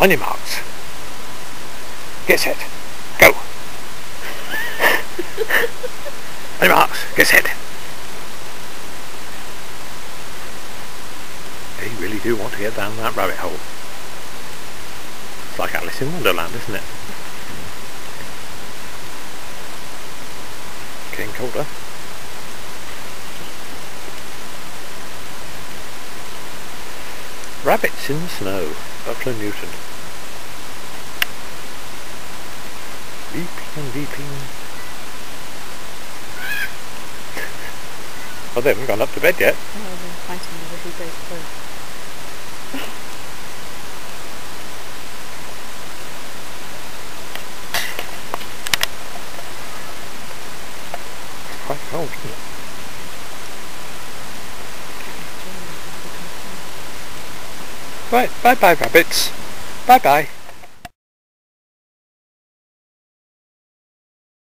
On your marks. Get set. Go. On your marks. Get set. You really do want to get down that rabbit hole. It's like Alice in Wonderland, isn't it? Getting colder. Rabbits in the snow. Buckland Newton. Weeping and weeping. Well, they haven't gone up to bed yet. Oh, they're fighting over who goes first. Quite cold, isn't it? Right, bye bye rabbits. Bye bye.